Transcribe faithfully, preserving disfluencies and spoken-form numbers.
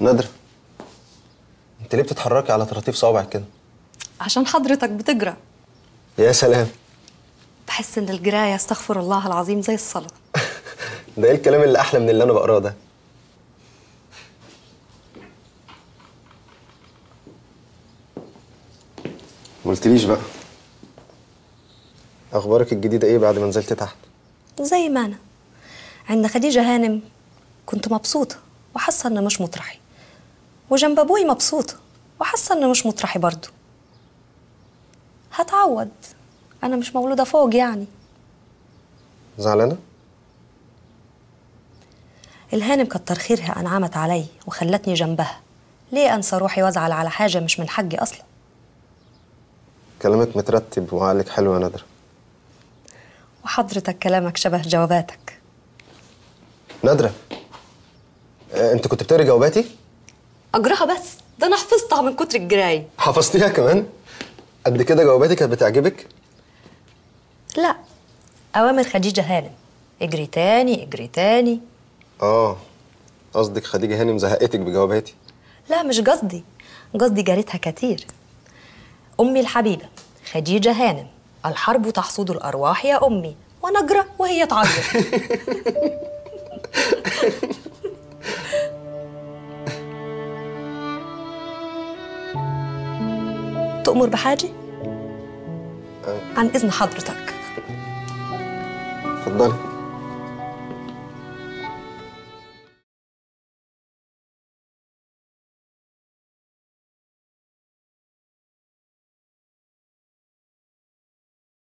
نادرة، انت ليه بتتحركي على طراطيف صوابعك كده؟ عشان حضرتك بتقرا. يا سلام. بحس ان القرايه استغفر الله العظيم زي الصلاه. ده ايه الكلام اللي احلى من اللي انا بقراه ده؟ ما قلتليش بقى، اخبارك الجديده ايه بعد ما نزلت تحت؟ زي ما انا عند خديجه هانم كنت مبسوطه وحاسه ان مش مطرحي، وجنب ابوي مبسوطه وحاسه ان مش مطرحي برضه. هتعود، انا مش مولوده فوق يعني. زعلانه؟ الهانم كتر خيرها انعمت علي وخلتني جنبها، ليه انسى روحي وازعل على حاجه مش من حقي اصلا؟ كلامك مترتب وعقلك حلو يا نادرة. وحضرتك كلامك شبه جواباتك. نادرة، آه، انت كنت بتقري جواباتي؟ اجراها بس، ده انا حفظتها من كتر الجرايه. حفظتيها كمان؟ قد كده جواباتي كانت بتعجبك؟ لا، اوامر خديجه هانم، اجري تاني اجري تاني. اه، قصدك خديجة هانم زهقتك بجواباتي؟ لا مش قصدي، قصدي جارتها كتير. امي الحبيبه خديجه هانم، الحرب تحصد الارواح يا امي، وانا اجرى وهي تعيط. تؤمر بحاجه؟ عن اذن حضرتك. اتفضلي.